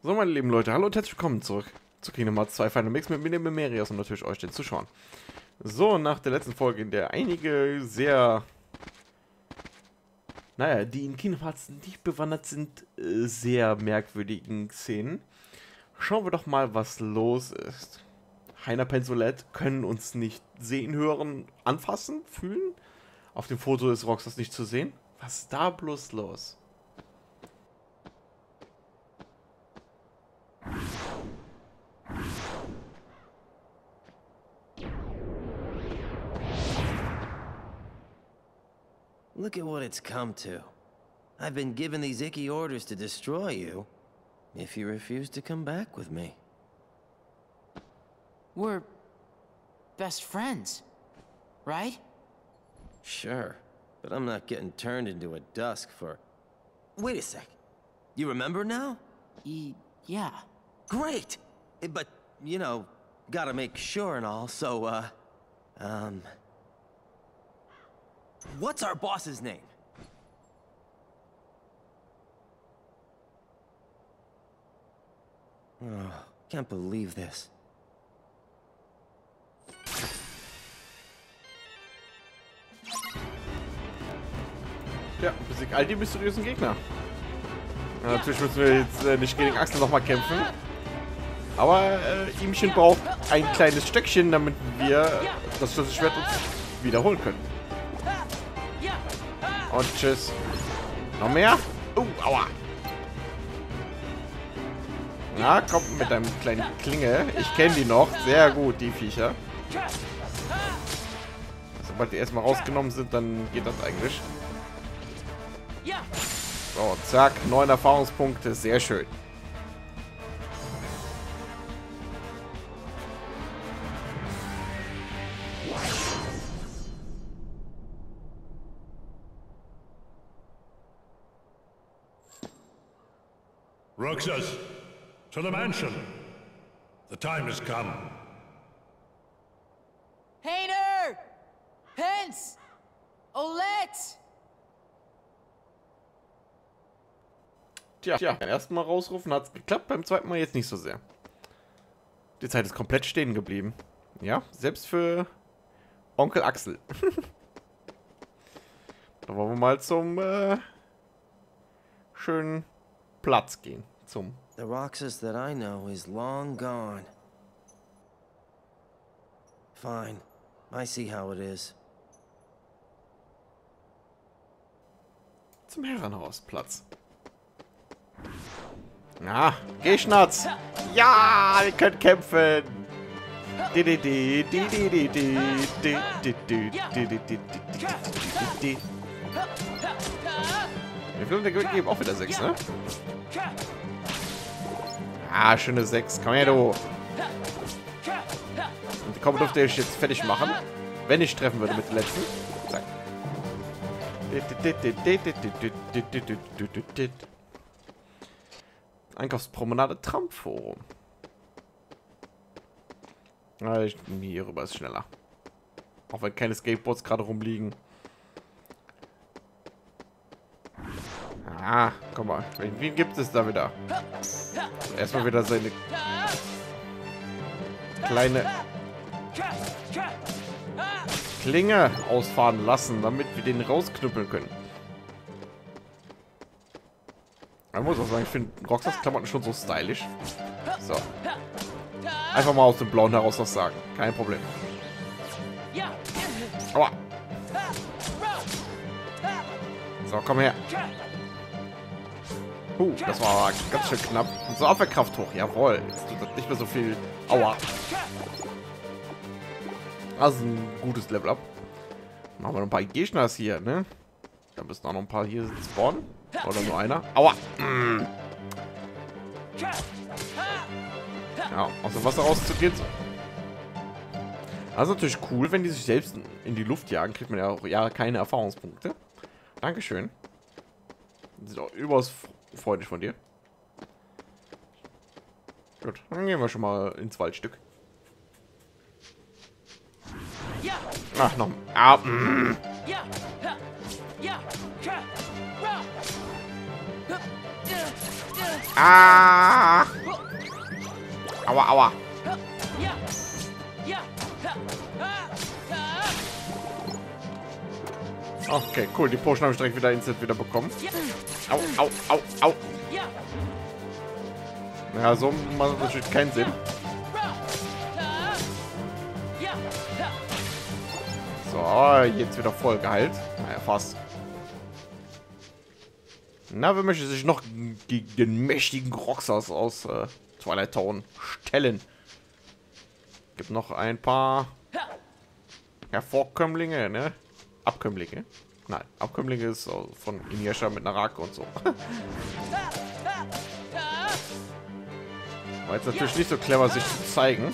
So, meine lieben Leute, hallo und herzlich willkommen zurück zu Kingdom Hearts 2 Final Mix mit mir, Merias und natürlich euch, den Zuschauern. So, nach der letzten Folge, in der einige sehr, naja, die in Kingdom Hearts nicht bewandert sind, sehr merkwürdigen Szenen, schauen wir doch mal, was los ist. Heiner Pensolette können uns nicht sehen, hören, anfassen, fühlen. Auf dem Foto ist Roxas nicht zu sehen. Was ist da bloß los? Look at what it's come to. I've been given these icky orders to destroy you if you refuse to come back with me. We're best friends, right? Sure, but I'm not getting turned into a dusk for... Wait a sec. You remember now? Yeah. Great! But, you know, gotta make sure and all, so, what's our boss's name? Oh, can't believe this. Ja, besiegt all die mysteriösen Gegner. Ja, natürlich müssen wir jetzt nicht gegen Axel nochmal kämpfen. Aber Ihmchen braucht ein kleines Stöckchen, damit wir das Schlüsselschwert uns wiederholen können. Und tschüss. Noch mehr? Aua. Na, komm mit deinem kleinen Klinge. Ich kenne die noch. Sehr gut, die Viecher. Sobald die erstmal rausgenommen sind, dann geht das eigentlich. So, zack. 9 Erfahrungspunkte. Sehr schön. Roxas, to the mansion. The time has come. Hayner! Pence! Olette! Tja, beim ersten Mal rausrufen hat es geklappt, beim zweiten Mal jetzt nicht so sehr. Die Zeit ist komplett stehen geblieben. Ja, selbst für Onkel Axel. Da wollen wir mal zum schönen Platz gehen. The Roxas that I know is long gone. Fine. I see how it is. Zum Herrenhausplatz. Ja, Geschnatz. Ja, wir können kämpfen. Wir filmen, der geben auch wieder 6, ne? Ah, schöne 6. Komm her, du. Und die Kombo dürfte ich jetzt fertig machen. Wenn ich treffen würde mit dem letzten. Zack. Einkaufspromenade Trampforum. Hier rüber ist schneller. Auch wenn keine Skateboards gerade rumliegen. Ah, komm mal. Wen gibt es da wieder? Erstmal wieder seine kleine Klinge ausfahren lassen, damit wir den rausknüppeln können. Ich muss auch sagen, ich finde Roxas Klamotten schon so stylisch. So. Einfach mal aus dem Blauen heraus was sagen. Kein Problem. Aua. So, komm her. Das war ganz schön knapp. Und so Abwehrkraft hoch. Jawohl. Jetzt tut das nicht mehr so viel. Aua. Das ist ein gutes Level-Up. Machen wir noch ein paar Gegners hier, ne? Da müssen auch noch ein paar hier spawnen. Oder nur einer. Aua. Ja, aus dem Wasser rauszugehen. Also natürlich cool, wenn die sich selbst in die Luft jagen, kriegt man ja auch keine Erfahrungspunkte. Dankeschön. Das ist auch überaus freundlich von dir. Gut, dann gehen wir schon mal ins Waldstück. Ach, noch. Ah! Aua, aua. Okay, cool. Die Potion habe ich direkt wieder instant wieder bekommen. Au, au, au, au. Ja, so macht natürlich keinen Sinn. So, jetzt wieder voll geheilt. Naja, fast. Na, wer möchte sich noch gegen den mächtigen Roxas aus Twilight Town stellen? Gibt noch ein paar Hervorkömmlinge, ne? Abkömmlinge? Nein, Abkömmlinge ist von Iniesha mit Naraka und so. War jetzt natürlich nicht so clever, sich zu zeigen.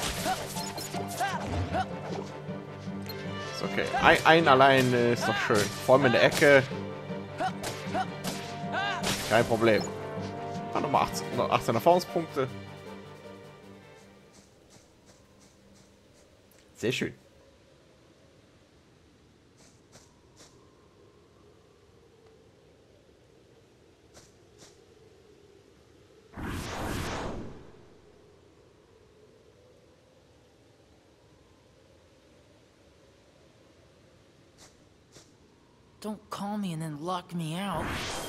Ist okay. Ein allein ist doch schön. Vor allem in der Ecke. Kein Problem. Ah, nochmal 18 Erfahrungspunkte. Sehr schön. Don't call me and then lock me out.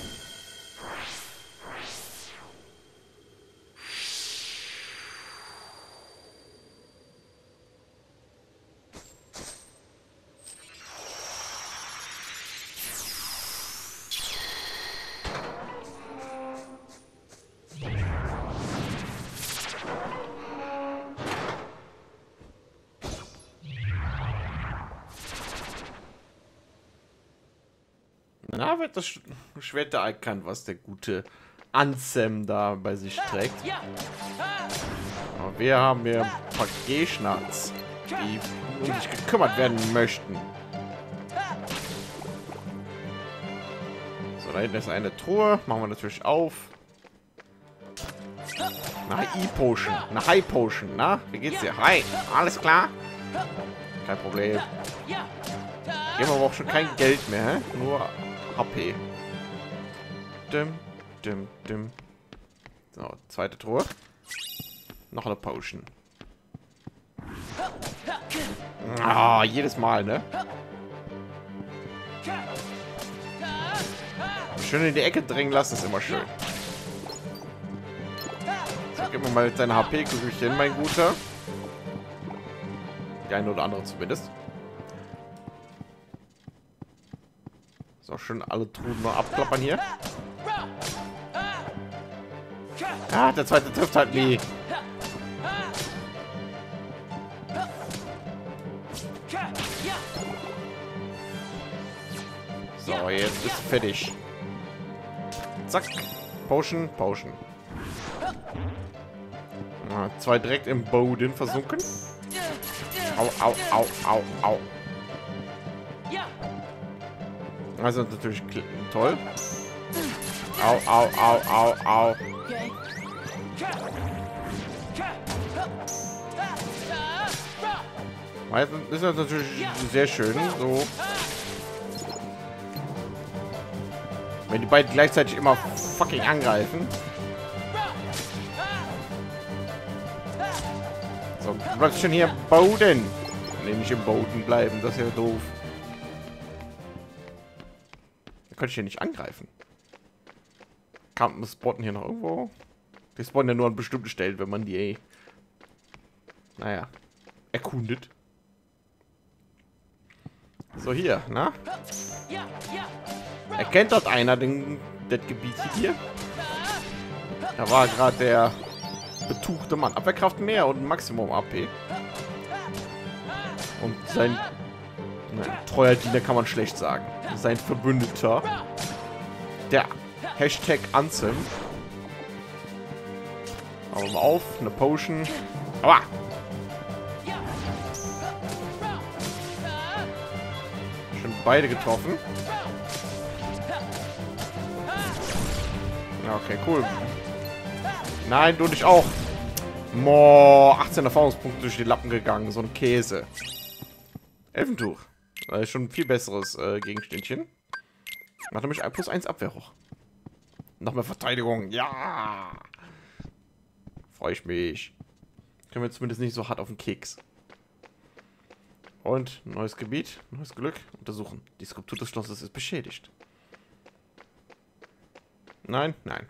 Na, wird das Schwert da erkannt, was der gute Ansem da bei sich trägt. Aber wir haben hier ein paar Geschnats, die um sich gekümmert werden möchten. So, da hinten ist eine Truhe. Machen wir natürlich auf. Eine E-Potion. Eine High Potion, na? Wie geht's dir? Hi, alles klar? Kein Problem. Geben wir aber auch schon kein Geld mehr, hä? Nur HP. Dim, dim, dim. So, zweite Truhe. Noch eine Potion. Ah, jedes Mal, ne? Schön in die Ecke drängen lassen ist immer schön. So, gib mir mal deine HP-Kügelchen, mein Guter. Die eine oder andere zumindest. So, schön alle Truhen noch abklappern hier. Ah, der zweite trifft halt nie. So, jetzt ist fertig. Zack. Potion, Potion. Ja, zwei direkt im Boden versunken. Au, au, au, au, au. Also natürlich toll. Au, au, au, au, au. Das ist natürlich sehr schön. So. Wenn die beiden gleichzeitig immer fucking angreifen. So, du bleibst schon hier im Boden. Nee, nicht im Boden bleiben, das ist ja doof. Da könnte ich hier nicht angreifen. Kann spotten hier noch irgendwo? Die spawnen ja nur an bestimmten Stellen, wenn man die, naja, erkundet. So, hier, na? Erkennt dort einer das Gebiet hier? Da war gerade der betuchte Mann. Abwehrkraft mehr und Maximum AP. Und sein treuer Diener kann man schlecht sagen. Sein Verbündeter. Der Hashtag Ansem. Aber mal auf, eine Potion. Aua! Schon beide getroffen. Ja, okay, cool. Nein, du nicht auch. Mo, 18 Erfahrungspunkte durch die Lappen gegangen. So ein Käse. Elfentuch. Das ist schon ein viel besseres Gegenständchen. Macht nämlich +1 Abwehr hoch. Noch mehr Verteidigung. Ja. Freue ich mich. Können wir zumindest nicht so hart auf den Keks. Und neues Gebiet, neues Glück. Untersuchen. Die Skulptur des Schlosses ist beschädigt. Nein, nein.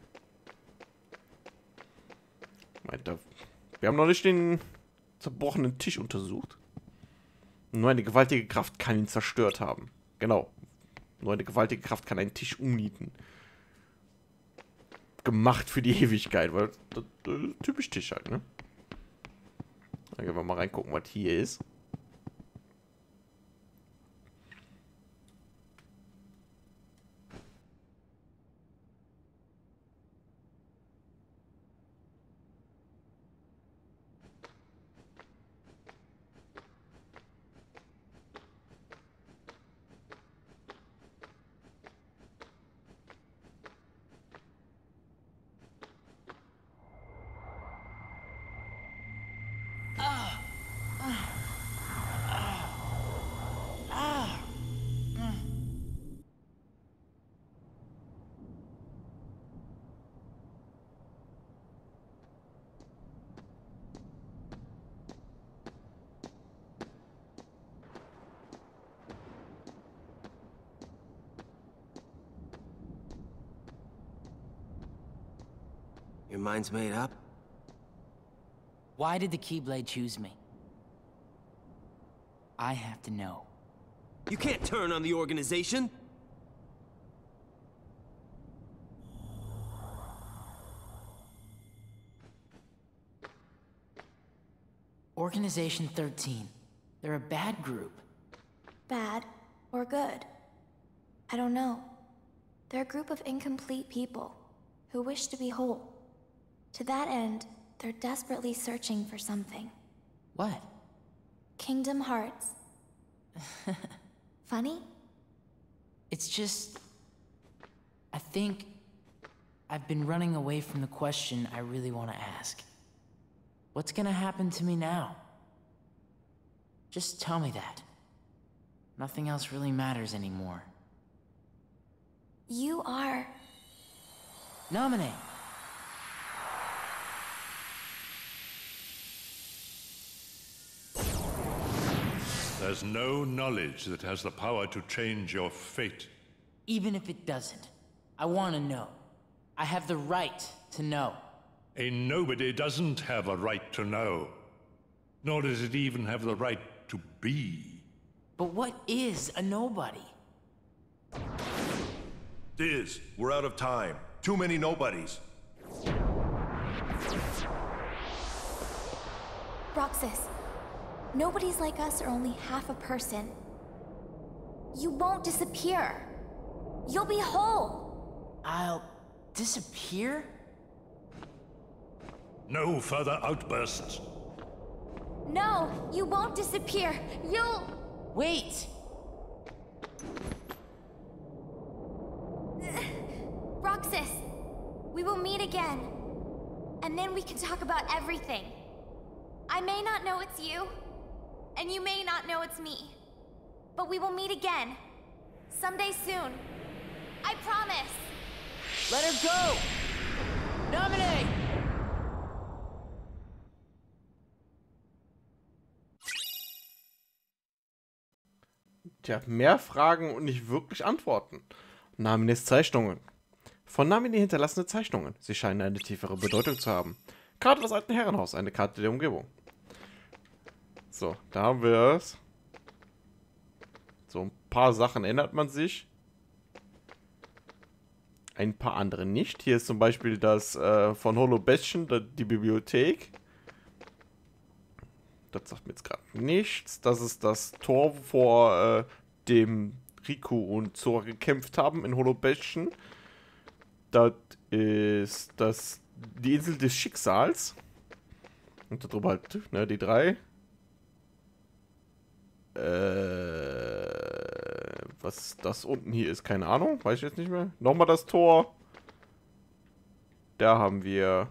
Wir haben noch nicht den zerbrochenen Tisch untersucht. Nur eine gewaltige Kraft kann ihn zerstört haben. Genau. Nur eine gewaltige Kraft kann einen Tisch umnieten. Gemacht für die Ewigkeit, weil das typisch Tisch halt, ne? Dann gehen wir mal reingucken, was hier ist. Your mind's made up? Why did the Keyblade choose me? I have to know. You can't turn on the organization! Organization 13. They're a bad group. Bad or good? I don't know. They're a group of incomplete people who wish to be whole. To that end, they're desperately searching for something. What? Kingdom Hearts. Funny? It's just... I think... I've been running away from the question I really want to ask. What's gonna happen to me now? Just tell me that. Nothing else really matters anymore. You are... Nominate! There's no knowledge that has the power to change your fate. Even if it doesn't, I want to know. I have the right to know. A nobody doesn't have a right to know. Nor does it even have the right to be. But what is a nobody? Diz, we're out of time. Too many nobodies. Roxas, nobodies like us are only half a person. You won't disappear. You'll be whole. I'll disappear? No further outbursts. No, you won't disappear. You'll... Wait! Roxas, we will meet again. And then we can talk about everything. I may not know it's you, and you may not know it's me. But we will meet again. Someday soon. I promise. Let her go! Nominate! Tja, mehr Fragen und nicht wirklich Antworten. Namines Zeichnungen. Von Namine hinterlassene Zeichnungen. Sie scheinen eine tiefere Bedeutung zu haben. Karte des alten Herrenhaus, eine Karte der Umgebung. So, da haben wir es. So ein paar Sachen ändert man sich. Ein paar andere nicht. Hier ist zum Beispiel das von Holobestchen, die Bibliothek. Das sagt mir jetzt gerade nichts. Das ist das Tor, vor dem Riku und Sora gekämpft haben in Holobestchen. Das ist die Insel des Schicksals. Und darüber halt, ne, die drei. Was das unten hier ist, keine Ahnung. Weiß ich jetzt nicht mehr. Nochmal das Tor. Da haben wir...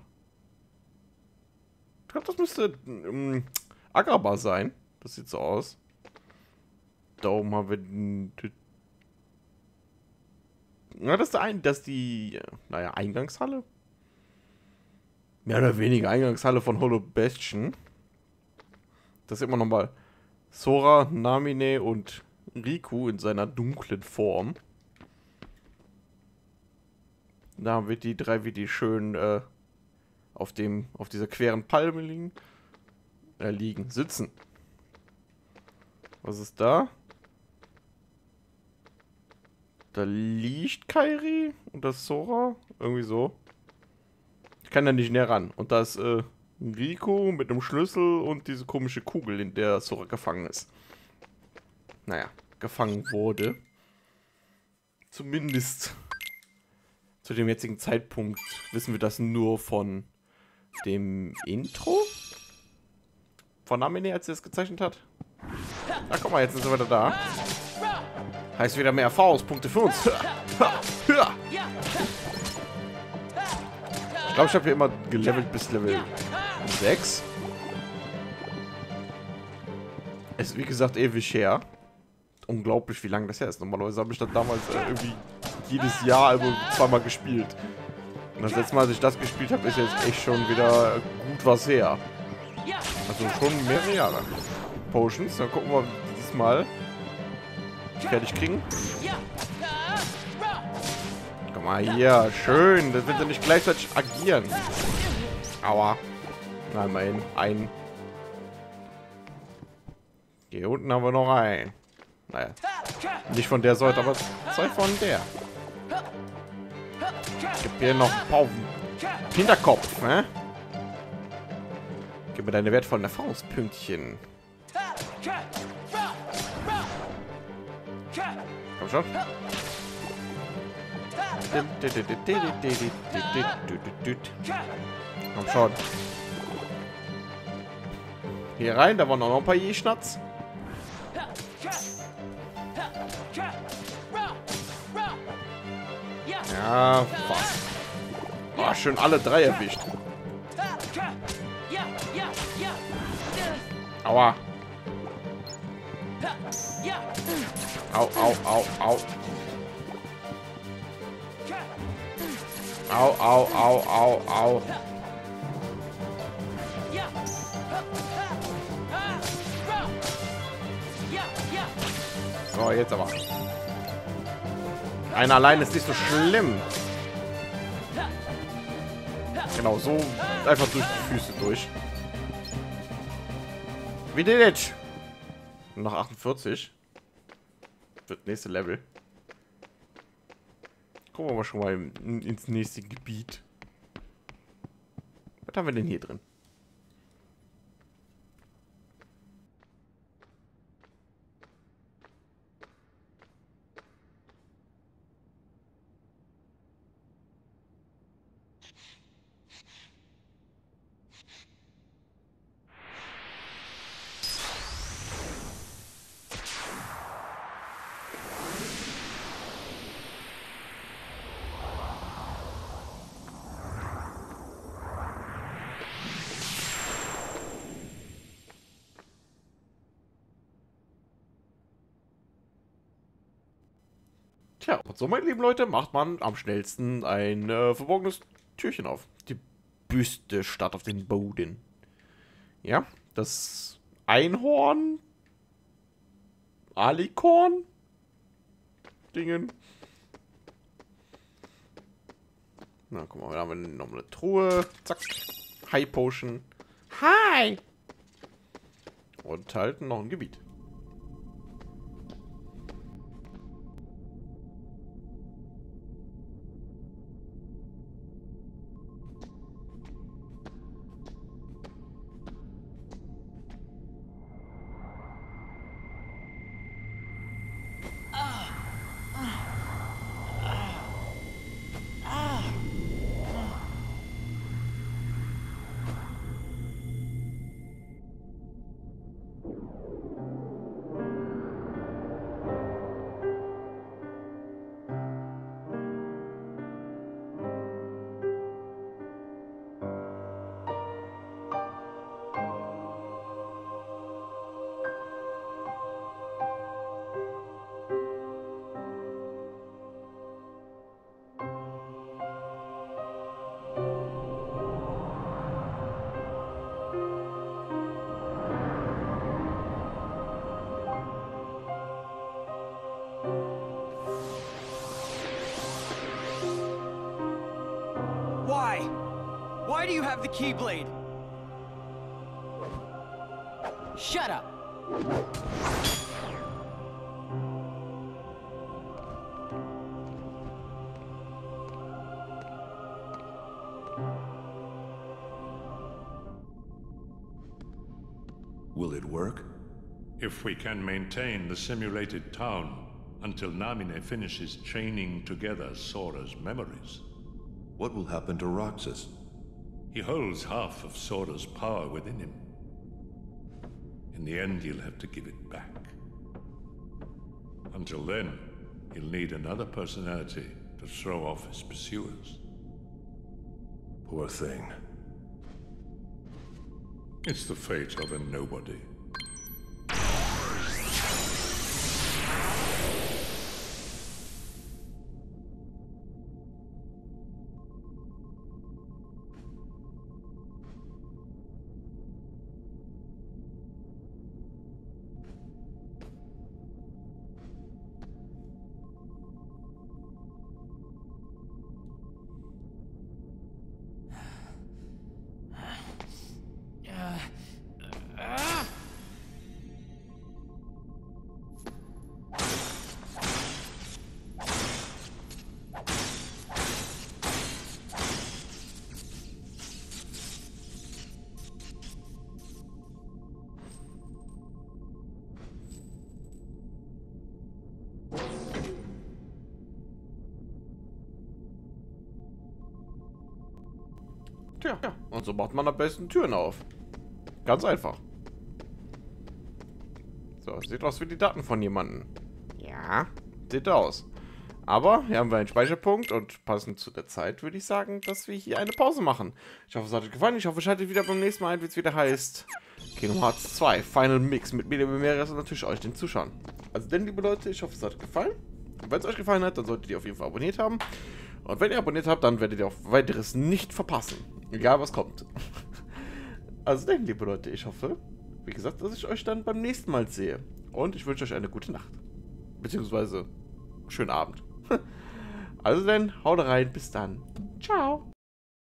Ich glaube, das müsste Agrabah sein. Das sieht so aus. Da oben haben wir... Ja, das ist die, Eingangshalle. Mehr oder weniger Eingangshalle von Holobestchen. Das ist immer nochmal Sora, Namine und Riku in seiner dunklen Form. Da haben wir die drei, wie die schön auf dieser queren Palme sitzen. Was ist da? Da liegt Kairi und das Sora. Irgendwie so. Ich kann da nicht näher ran. Und da ist Riku mit einem Schlüssel und diese komische Kugel, in der Sora gefangen ist. Naja, gefangen wurde. Zumindest zu dem jetzigen Zeitpunkt wissen wir das nur von dem Intro? Von Namine, als er es gezeichnet hat. Na, guck mal, jetzt sind wir wieder da. Heißt wieder mehr Erfahrungspunkte für uns. Ich glaube, ich habe hier immer gelevelt bis Level 6. Ist wie gesagt ewig her. Unglaublich, wie lange das her ist. Normalerweise habe ich das damals irgendwie jedes Jahr also zweimal gespielt. Und das letzte Mal, als ich das gespielt habe, ist jetzt echt schon wieder gut was her. Also schon mehrere Jahre. Potions, dann gucken wir diesmal fertig kriegen. Komm mal hier, schön. Das wird ja nicht gleichzeitig agieren. Aua. Na, immerhin. Ein. Hier unten haben wir noch einen. Naja. Nicht von der Sorte, aber zwei von der. Gib hier noch ein paar auf den Hinterkopf, ne? Gib mir deine wertvollen Erfahrungspünktchen. Komm schon. Komm schon. Hier rein, da waren noch ein paar Je-Schnatz. Ja, was? Oh, schön alle drei erwischt. Aua. Au, au, au, au. Au, au, au, au, au. So, jetzt aber. Einer allein ist nicht so schlimm. Genau, so einfach durch die Füße durch. Wie did noch 48. Wird nächste Level. Gucken wir mal schon mal ins nächste Gebiet. Was haben wir denn hier drin? Tja, und so, meine lieben Leute, macht man am schnellsten ein verborgenes Türchen auf. Die Büste starrt auf den Boden. Ja, das Einhorn, Alikorn, Dingen. Na, guck mal, da haben wir noch eine Truhe. Zack. High Potion. Hi! Und halt noch ein Gebiet. Why do you have the Keyblade? Shut up! Will it work? If we can maintain the simulated town until Namine finishes chaining together Sora's memories. What will happen to Roxas? He holds half of Sora's power within him. In the end, he'll have to give it back. Until then, he'll need another personality to throw off his pursuers. Poor thing. It's the fate of a nobody. Tja, und so macht man am besten Türen auf. Ganz einfach. So, sieht aus wie die Daten von jemandem. Ja, sieht aus. Aber hier haben wir einen Speicherpunkt und passend zu der Zeit würde ich sagen, dass wir hier eine Pause machen. Ich hoffe, es hat euch gefallen. Ich hoffe, ihr schaltet wieder beim nächsten Mal ein, wie es wieder heißt Kingdom Hearts 2 Final Mix mit mir, und natürlich euch, den Zuschauern. Also denn, liebe Leute, ich hoffe, es hat euch gefallen. Und wenn es euch gefallen hat, dann solltet ihr auf jeden Fall abonniert haben. Und wenn ihr abonniert habt, dann werdet ihr auch weiteres nicht verpassen. Egal, was kommt. Also denn, liebe Leute, ich hoffe, wie gesagt, dass ich euch dann beim nächsten Mal sehe. Und ich wünsche euch eine gute Nacht. Beziehungsweise, schönen Abend. Also denn, haut rein, bis dann. Ciao.